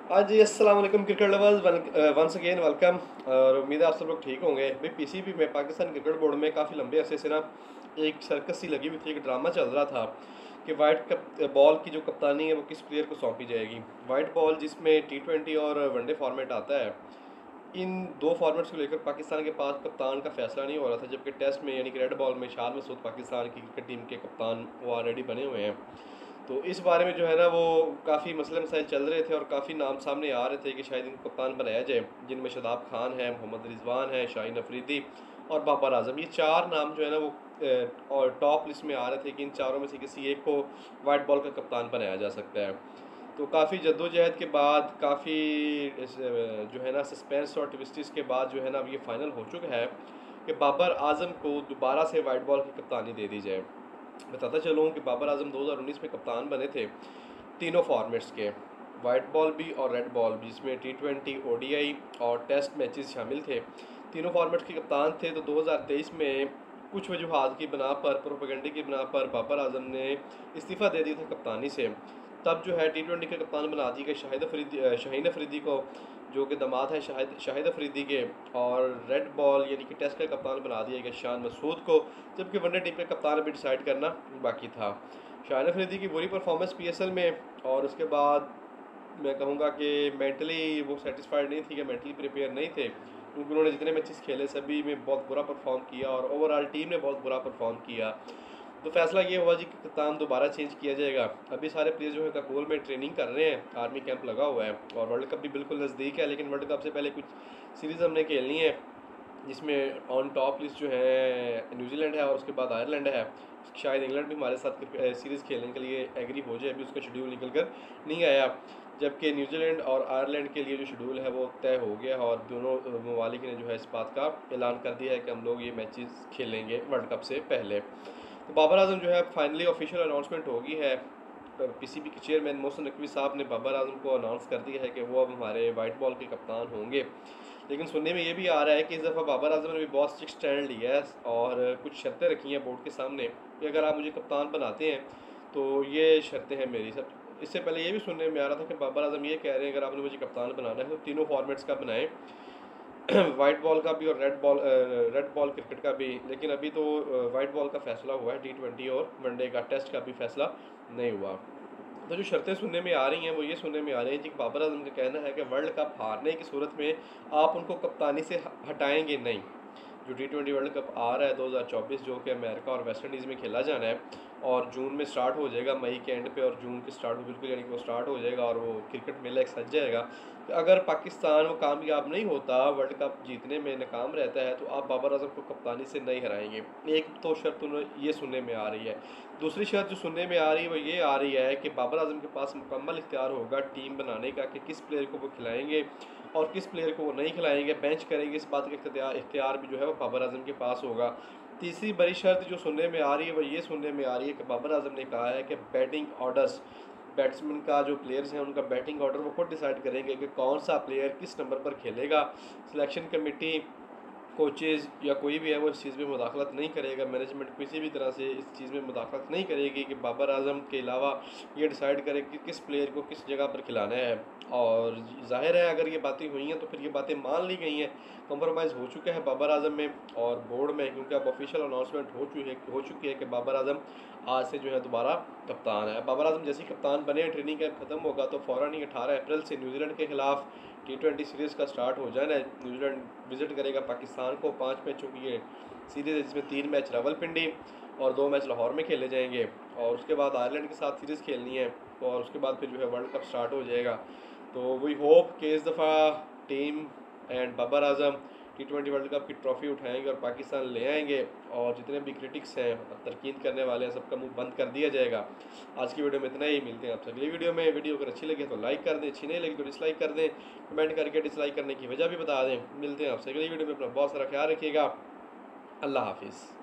हाँ जी, अस्सलाम वालेकुम cricket lovers, once again welcome. और उम्मीद है आप सब लोग ठीक होंगे। भाई पीसीबी में पाकिस्तान क्रिकेट बोर्ड में काफ़ी लंबे अरसे से ना एक सर्कस सी लगी हुई थी, एक ड्रामा चल रहा था कि वाइट कप बॉल की जो कप्तानी है वो किस प्लेयर को सौंपी जाएगी। वाइट बॉल जिसमें टी20 और वनडे फॉर्मेट आता है, इन दो फॉर्मेट्स को लेकर पाकिस्तान के पास कप्तान का फैसला नहीं हो रहा था, जबकि टेस्ट में यानी कि रेड बॉल में शाद मसूद पाकिस्तान की क्रिकेट टीम के कप्तान वो ऑलरेडी बने हुए हैं। तो इस बारे में जो है ना वो काफ़ी मसले मसाइल चल रहे थे और काफ़ी नाम सामने आ रहे थे कि शायद इनको कप्तान बनाया जाए, जिनमें शादाब खान है, मोहम्मद रिजवान है, शाहीन अफरीदी और बाबर आजम। ये चार नाम जो है ना वो और टॉप लिस्ट में आ रहे थे कि इन चारों में से किसी एक को वाइट बॉल का कप्तान बनाया जा सकता है। तो काफ़ी जद्दोजहद के बाद, काफ़ी जो है ना सस्पेंस और ट्विस्टिस के बाद जो है ना अब ये फाइनल हो चुका है कि बाबर आजम को दोबारा से वाइट बॉल की कप्तानी दे दी जाए। बताता चलूँ कि बाबर आजम 2019 में कप्तान बने थे तीनों फॉर्मेट्स के, वाइट बॉल भी और रेड बॉल भी, जिसमें टी20, ओडीआई और टेस्ट मैचेस शामिल थे। तीनों फॉर्मेट्स के कप्तान थे। तो 2023 में कुछ वजूहत की बना पर, प्रोपेगेंडे की बना पर बाबर आजम ने इस्तीफ़ा दे दिया था कप्तानी से। तब जो है टी20 के कप्तान बना दिए गए शाहीन अफरीदी को, जो कि दामाद है शाहिद अफरीदी के। और रेड बॉल यानी कि टेस्ट का कप्तान बना दिया गया शान मसूद को, जबकि वनडे टीम का कप्तान अभी डिसाइड करना बाकी था। शाहिन अफरीदी की बुरी परफॉर्मेंस पीएसएल में, और उसके बाद मैं कहूँगा कि मेंटली वो सेटिस्फाइड नहीं थी, कि मेंटली प्रिपेयर नहीं थे, क्योंकि उन्होंने जितने मैचेस खेले सभी में बहुत बुरा परफॉर्म किया और ओवरऑल टीम ने बहुत बुरा परफॉर्म किया। तो फैसला ये हुआ जी कि कप्तान दोबारा चेंज किया जाएगा। अभी सारे प्लेयर जो है काबुल में ट्रेनिंग कर रहे हैं, आर्मी कैंप लगा हुआ है और वर्ल्ड कप भी बिल्कुल नज़दीक है। लेकिन वर्ल्ड कप से पहले कुछ सीरीज़ हमने खेलनी है, जिसमें ऑन टॉप लिस्ट जो है न्यूजीलैंड है और उसके बाद आयरलैंड है। शायद इंग्लैंड भी हमारे साथ सीरीज़ खेलने के लिए एग्री हो जाए, अभी उसका शेड्यूल निकल कर नहीं आया। जबकि न्यूजीलैंड और आयरलैंड के लिए जो शेड्यूल है वो तय हो गया और दोनों ममालिक ने जो है इस बात का ऐलान कर दिया है कि हम लोग ये मैचेस खेलेंगे वर्ल्ड कप से पहले। तो बाबर आजम जो है फाइनली ऑफिशियल अनाउंसमेंट हो गई है। पीसीबी के चेयरमैन मोहसिन नकवी साहब ने बाबर आजम को अनाउंस कर दिया है कि वो अब हमारे वाइट बॉल के कप्तान होंगे। लेकिन सुनने में ये भी आ रहा है कि इस दफ़ा बाबर आजम ने भी बहुत स्ट्रिक्ट स्टैंड लिया है और कुछ शर्तें रखी हैं बोर्ड के सामने कि अगर आप मुझे कप्तान बनाते हैं तो ये शर्तें हैं मेरी सब। इससे पहले ये भी सुनने में आ रहा था कि बाबर आजम ये कह रहे हैं अगर आपने मुझे कप्तान बनाना है तो तीनों फॉर्मेट्स का बनाएं, वाइट बॉल का भी और रेड बॉल क्रिकेट का भी। लेकिन अभी तो वाइट बॉल का फैसला हुआ है, टी20 और वनडे का, टेस्ट का भी फैसला नहीं हुआ। तो जो शर्तें सुनने में आ रही हैं वो ये सुनने में आ रही हैं कि बाबर आजम का कहना है कि वर्ल्ड कप हारने की सूरत में आप उनको कप्तानी से हटाएंगे नहीं। जो टी20 वर्ल्ड कप आ रहा है 2024, जो कि अमेरिका और वेस्ट इंडीज़ में खेला जाना है और जून में स्टार्ट हो जाएगा, मई के एंड पे और जून के स्टार्ट बिल्कुल यानी कि वो स्टार्ट हो जाएगा और वो क्रिकेट मेला एक सज जाएगा। तो अगर पाकिस्तान वो कामयाब नहीं होता, वर्ल्ड कप जीतने में नाकाम रहता है, तो आप बाबर आजम को कप्तानी से नहीं हराएंगे। एक तो शर्त ये सुनने में आ रही है। दूसरी शर्त जो सुनने में आ रही है वो ये आ रही है कि बाबर आजम के पास मुकम्मल इख्तियार होगा टीम बनाने का कि किस प्लेयर को वो खिलाएंगे और किस प्लेयर को वो नहीं खिलाएंगे, बेंच करेंगे, इस बात का इख्तियार भी जो है वो बाबर आजम के पास होगा। तीसरी बड़ी शर्त जो सुनने में आ रही है वो ये सुनने में आ रही है कि बाबर आजम ने कहा है कि बैटिंग ऑर्डर्स, बैट्समैन का जो प्लेयर्स हैं उनका बैटिंग ऑर्डर वो खुद डिसाइड करेंगे कि कौन सा प्लेयर किस नंबर पर खेलेगा। सिलेक्शन कमेटी, कोचेज़ या कोई भी है वो इस चीज़ में मुदाखलत नहीं करेगा। मैनेजमेंट किसी भी तरह से इस चीज़ में मुदाखलत नहीं करेगी कि बाबर आजम के अलावा ये डिसाइड करे कि किस प्लेयर को किस जगह पर खिलाना है। और ज़ाहिर है अगर ये बातें हुई हैं तो फिर ये बातें मान ली गई हैं, कंप्रोमाइज़ हो चुका है बाबर आजम में और बोर्ड में, क्योंकि अब ऑफिशियल अनाउंसमेंट हो चुकी है कि बाबर आजम आज से जो है दोबारा कप्तान है। बाबर आजम जैसे ही कप्तान बने, ट्रेनिंग कैंप खत्म होगा तो फ़ौरन ही 18 अप्रैल से न्यूजीलैंड के खिलाफ टी20 सीरीज़ का स्टार्ट हो जाना है। न्यूजीलैंड विजिट करेगा पाकिस्तान को। 5 मैचों की ये सीरीज़ है, जिसमें 3 मैच रावलपिंडी और 2 मैच लाहौर में खेले जाएंगे और उसके बाद आयरलैंड के साथ सीरीज़ खेलनी है और उसके बाद फिर जो है वर्ल्ड कप स्टार्ट हो जाएगा। तो वी होप कि इस दफ़ा टीम एंड बाबर आजम टी20 वर्ल्ड कप की ट्रॉफी उठाएंगे और पाकिस्तान ले आएंगे और जितने भी क्रिटिक्स हैं, तरकीन करने वाले हैं, सबका मुंह बंद कर दिया जाएगा। आज की वीडियो में इतना ही, मिलते हैं आपसे अगली वीडियो में। वीडियो अगर अच्छी लगे तो लाइक कर दें, अच्छी नहीं लगी तो डिसलाइक कर दें, कमेंट करके डिसलाइक करने की वजह भी बता दें। मिलते हैं आपसे अगली वीडियो में, अपना बहुत सारा ख्याल रखिएगा। अल्लाह हाफिज़।